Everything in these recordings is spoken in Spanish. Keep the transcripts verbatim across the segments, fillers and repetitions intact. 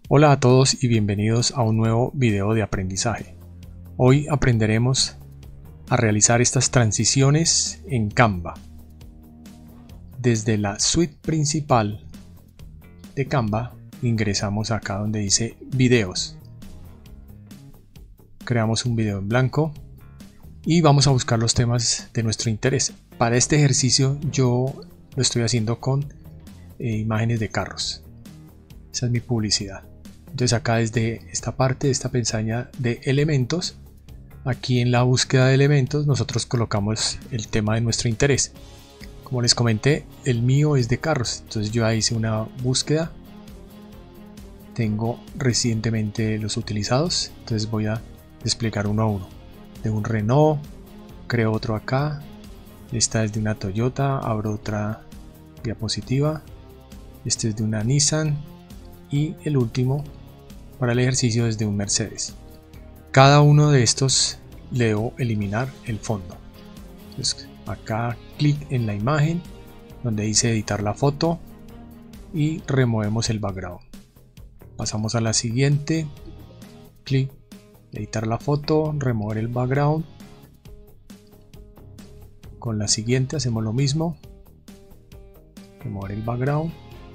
Hola a todos y bienvenidos a un nuevo video de aprendizaje. Hoy aprenderemos a realizar estas transiciones en Canva. Desde la suite principal de Canva ingresamos acá donde dice videos. Creamos un video en blanco y vamos a buscar los temas de nuestro interés. Para este ejercicio yo lo estoy haciendo con eh, imágenes de carros. Esa es mi publicidad. Entonces acá desde esta parte de esta pestaña de elementos, aquí en la búsqueda de elementos nosotros colocamos el tema de nuestro interés. Como les comenté, el mío es de carros, entonces yo hice una búsqueda. Tengo recientemente los utilizados, entonces voy a desplegar uno a uno. De un Renault, creo otro acá. Esta es de una Toyota, abro otra diapositiva. Este es de una Nissan y el último para el ejercicio es de un Mercedes. Cada uno de estos le debo eliminar el fondo. Entonces acá clic en la imagen donde dice editar la foto y removemos el background. Pasamos a la siguiente, clic, editar la foto, remover el background. Con la siguiente hacemos lo mismo, remover el background.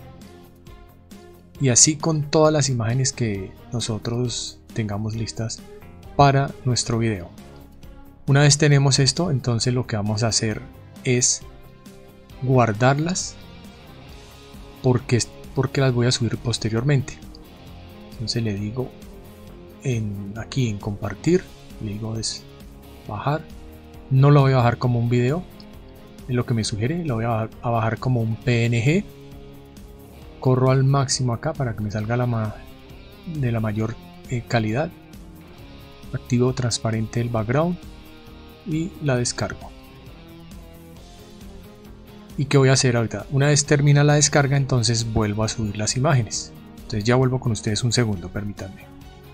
Y así con todas las imágenes que nosotros tengamos listas para nuestro video. Una vez tenemos esto, entonces lo que vamos a hacer es guardarlas porque, porque las voy a subir posteriormente. Entonces le digo en, aquí en compartir, le digo es bajar. No lo voy a bajar como un video, es lo que me sugiere, lo voy a bajar, a bajar como un P N G. Corro al máximo acá para que me salga la ma de la mayor eh, calidad. Activo transparente el background y la descargo. ¿Y qué voy a hacer ahorita? Una vez termina la descarga, entonces vuelvo a subir las imágenes. Entonces ya vuelvo con ustedes un segundo, permítanme.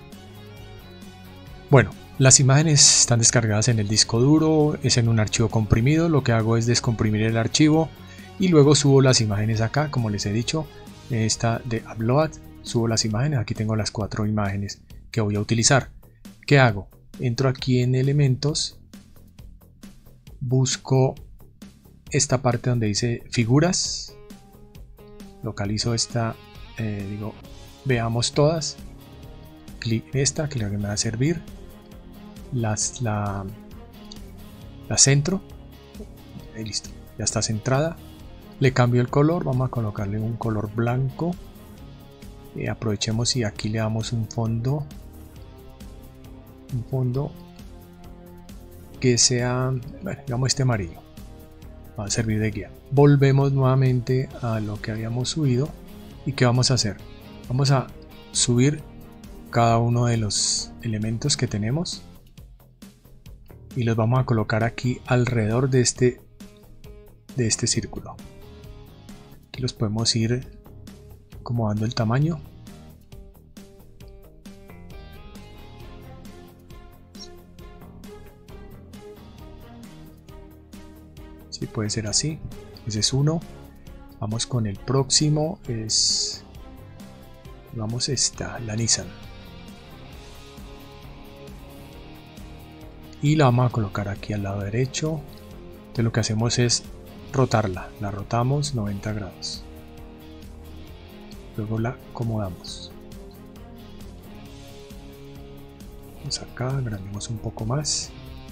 Bueno, las imágenes están descargadas en el disco duro, es en un archivo comprimido. Lo que hago es descomprimir el archivo y luego subo las imágenes acá, como les he dicho. Esta de Upload, subo las imágenes, aquí tengo las cuatro imágenes que voy a utilizar. ¿Qué hago? Entro aquí en elementos, busco esta parte donde dice figuras, localizo esta, eh, digo veamos todas, clic en esta que es la que me va a servir, las, la, la centro y listo, ya está centrada. Le cambio el color, vamos a colocarle un color blanco. Eh, aprovechemos y aquí le damos un fondo. Un fondo que sea, bueno, digamos este amarillo. Va a servir de guía. Volvemos nuevamente a lo que habíamos subido. ¿Y qué vamos a hacer? Vamos a subir cada uno de los elementos que tenemos. Y los vamos a colocar aquí alrededor de este, de este círculo. Los podemos ir acomodando el tamaño. Sí, puede ser así. Ese es uno. Vamos con el próximo. Es, vamos esta, la Nissan. Y la vamos a colocar aquí al lado derecho. Entonces lo que hacemos es rotarla, la rotamos noventa grados, luego la acomodamos. Vamos acá, agrandemos un poco más,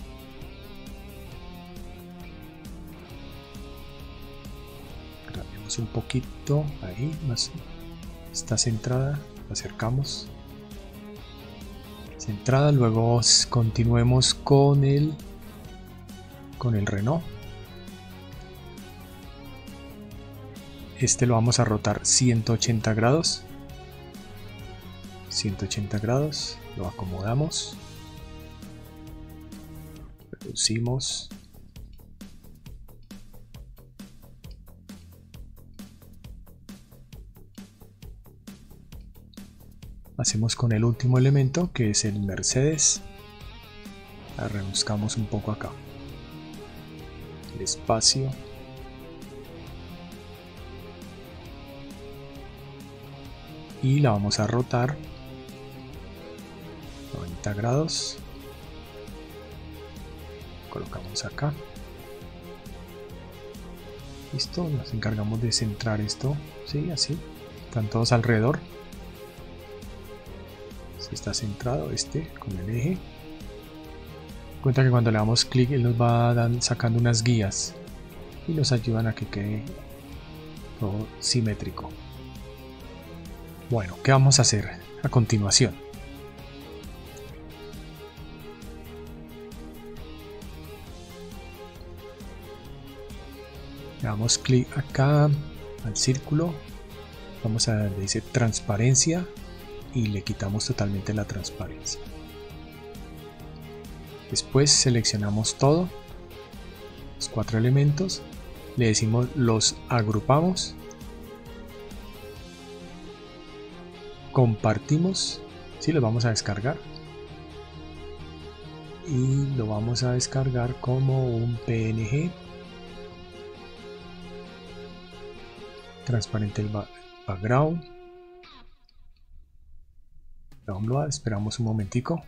agrandemos un poquito, ahí más, está centrada, la acercamos, centrada. Luego continuemos con el con el Renault. Este lo vamos a rotar ciento ochenta grados. ciento ochenta grados. Lo acomodamos. Reducimos. Hacemos con el último elemento que es el Mercedes. La rebuscamos un poco acá. El espacio. y la vamos a rotar noventa grados. Colocamos acá. Listo, nos encargamos de centrar esto, sí, así, están todos alrededor. Si está centrado este con el eje. Cuenta que cuando le damos clic él nos va dan, sacando unas guías y nos ayudan a que quede todo simétrico. Bueno, ¿qué vamos a hacer a continuación? Le damos clic acá al círculo, vamos a donde dice transparencia y le quitamos totalmente la transparencia. Después seleccionamos todo, los cuatro elementos, le decimos los agrupamos, compartimos, sí, los vamos a descargar y lo vamos a descargar como un P N G. Transparente el background. Download, esperamos un momentico.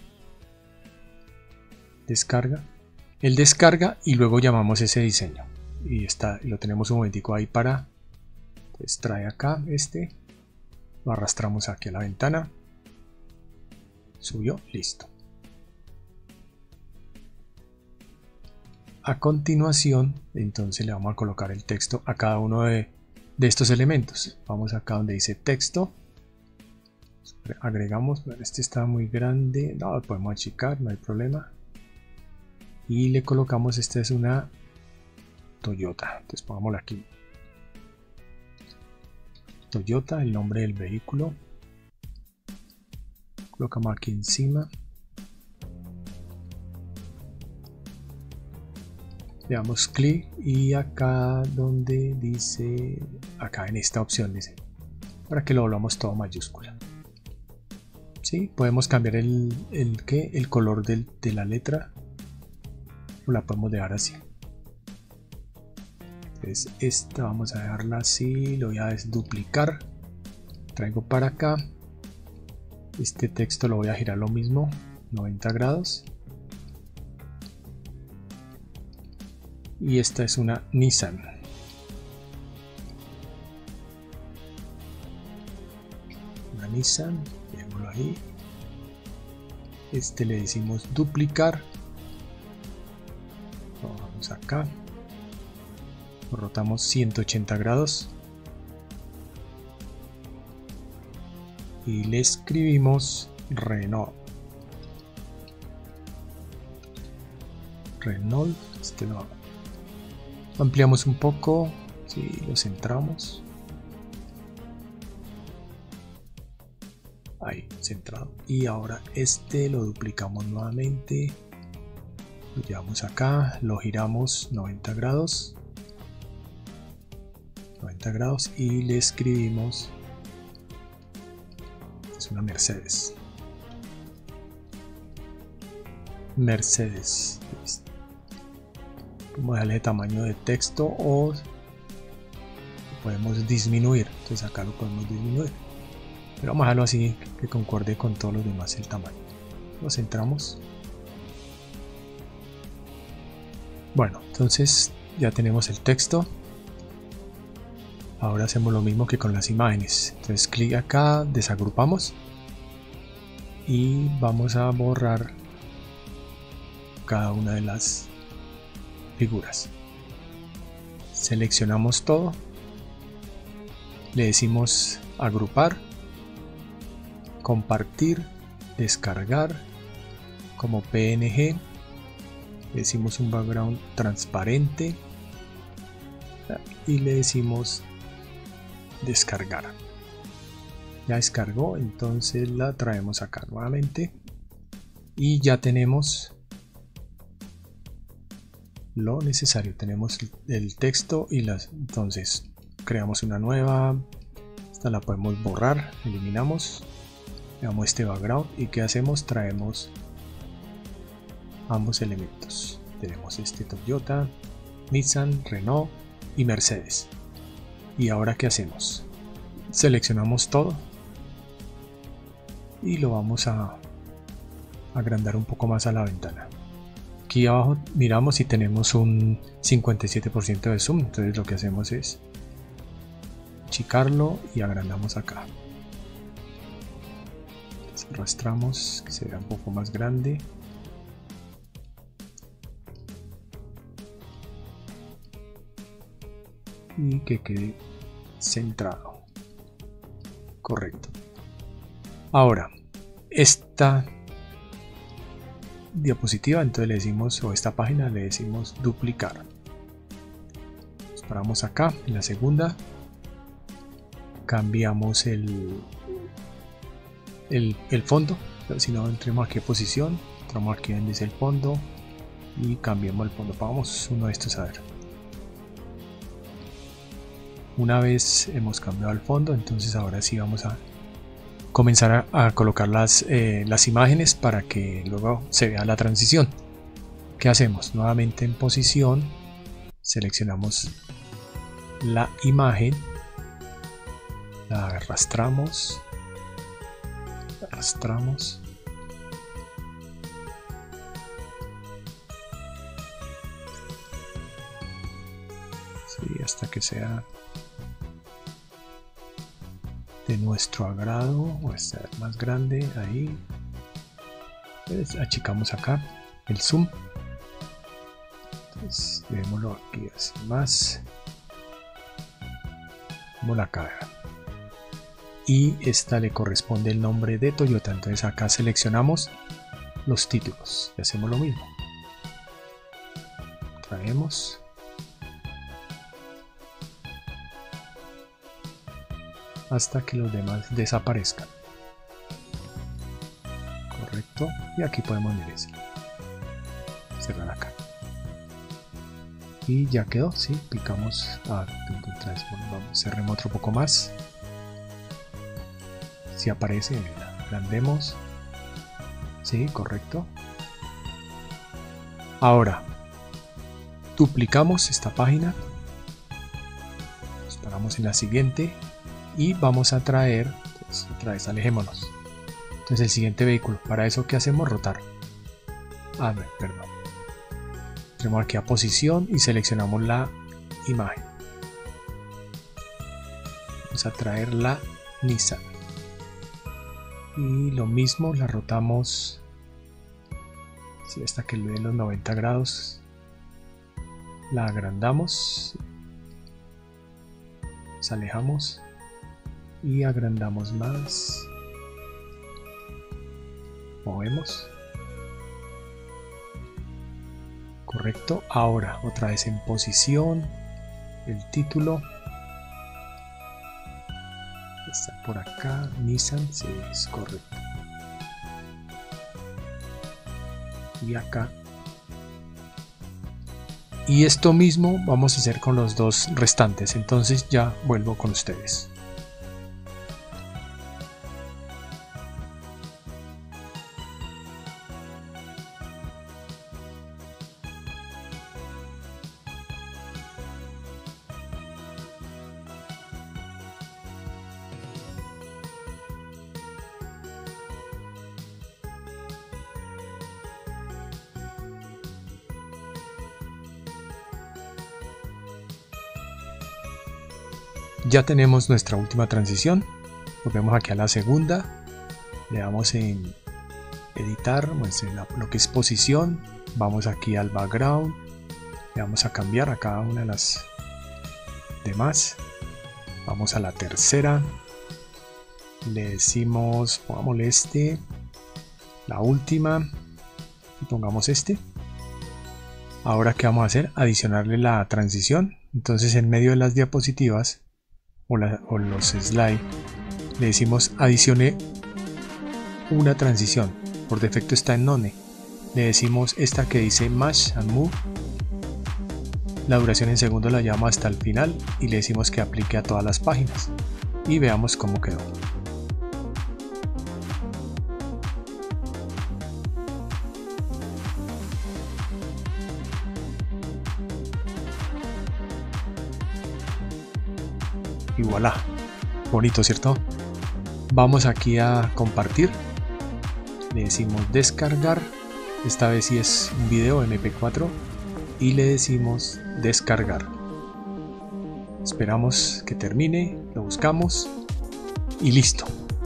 Descarga. Él descarga y luego llamamos ese diseño. Y está, lo tenemos un momentico ahí para. Pues trae acá este. Lo arrastramos aquí a la ventana. Subió, listo. A continuación, entonces le vamos a colocar el texto a cada uno de de estos elementos. Vamos acá donde dice texto, agregamos, este está muy grande, no lo podemos achicar, no hay problema, y le colocamos, esta es una Toyota, entonces pongámoslo aquí, Toyota, el nombre del vehículo, colocamos aquí encima, le damos clic y acá donde dice, acá en esta opción dice, para que lo volvamos todo mayúscula. ¿Sí? Podemos cambiar el, el, ¿qué? el color del, de la letra, o la podemos dejar así. Entonces esta vamos a dejarla así, lo voy a desduplicar, traigo para acá, este texto lo voy a girar lo mismo, noventa grados. Y esta es una Nissan. Una Nissan, dejémoslo ahí. Este le decimos duplicar. Lo vamos acá. Lo rotamos ciento ochenta grados. Y le escribimos Renault. Renault, este lo ampliamos un poco, sí, lo centramos. Ahí, centrado. Y ahora este lo duplicamos nuevamente. Lo llevamos acá, lo giramos noventa grados. noventa grados y le escribimos. Es una Mercedes. Mercedes. Podemos darle tamaño de texto o podemos disminuir, entonces acá lo podemos disminuir, pero vamos a dejarlo así que concorde con todos los demás el tamaño. Lo centramos. Bueno, entonces ya tenemos el texto. Ahora hacemos lo mismo que con las imágenes, entonces clic acá, desagrupamos y vamos a borrar cada una de las figuras. Seleccionamos todo, le decimos agrupar, compartir, descargar como P N G, le decimos un background transparente y le decimos descargar. Ya descargó, entonces la traemos acá nuevamente y ya tenemos lo necesario. Tenemos el texto y las, entonces creamos una nueva, esta la podemos borrar, eliminamos, le damos este background y ¿qué hacemos? Traemos ambos elementos. Tenemos este Toyota, Nissan, Renault y Mercedes. Y ahora ¿qué hacemos? Seleccionamos todo, y lo vamos a agrandar un poco más a la ventana. Aquí abajo miramos si tenemos un cincuenta y siete por ciento de zoom, entonces lo que hacemos es achicarlo y agrandamos acá. Entonces arrastramos que se vea un poco más grande. Y que quede centrado. Correcto. Ahora, esta diapositiva, entonces le decimos, o esta página le decimos duplicar. Nos paramos acá en la segunda, cambiamos el, el, el fondo, si no entremos aquí a posición, entramos aquí donde dice el fondo y cambiamos el fondo. Pongamos uno de estos a ver. Una vez hemos cambiado el fondo, entonces ahora sí vamos a comenzar a, a colocar las, eh, las imágenes para que luego se vea la transición. ¿Qué hacemos? Nuevamente en posición, seleccionamos la imagen, la arrastramos, arrastramos, sí, hasta que sea de nuestro agrado, o sea más grande. Ahí pues achicamos acá el zoom, entonces veámoslo aquí así más como la cara, y esta le corresponde el nombre de Toyota, entonces acá seleccionamos los títulos y hacemos lo mismo, traemos, hasta que los demás desaparezcan. Correcto, y aquí podemos cerrar acá y ya quedó. Sí, picamos a vamos, cerremos otro poco más, si aparece, agrandemos, sí, correcto. Ahora duplicamos esta página, nos paramos en la siguiente y vamos a traer, pues, otra vez alejémonos. Entonces el siguiente vehículo, para eso ¿qué hacemos? Rotar. Ah, no, perdón. Entremos aquí a posición y seleccionamos la imagen. Vamos a traer la Nissan. Y lo mismo, la rotamos, sí, hasta que le dé los noventa grados. La agrandamos. Nos alejamos. Y agrandamos más, movemos, correcto. Ahora otra vez en posición, el título está por acá, Nissan, sí, es correcto, y acá, y esto mismo vamos a hacer con los dos restantes. Entonces ya vuelvo con ustedes. Ya tenemos nuestra última transición. Volvemos aquí a la segunda, le damos en editar, pues en la, lo que es posición, vamos aquí al background, le vamos a cambiar a cada una de las demás, vamos a la tercera, le decimos, pongámosle este, la última, y pongamos este. Ahora ¿qué vamos a hacer? Adicionarle la transición. Entonces en medio de las diapositivas o, la, o los slides le decimos adicione una transición, por defecto está en none, le decimos esta que dice match and move, la duración en segundos la llevamos hasta el final y le decimos que aplique a todas las páginas y veamos cómo quedó. Y voilà, bonito, ¿cierto? Vamos aquí a compartir le decimos descargar, esta vez sí es un video eme pe cuatro, y le decimos descargar. Esperamos que termine, lo buscamos y listo.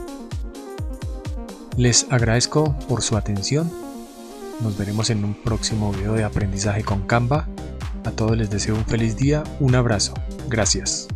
Les agradezco por su atención. Nos veremos en un próximo video de aprendizaje con Canva. A todos les deseo un feliz día, un abrazo. Gracias.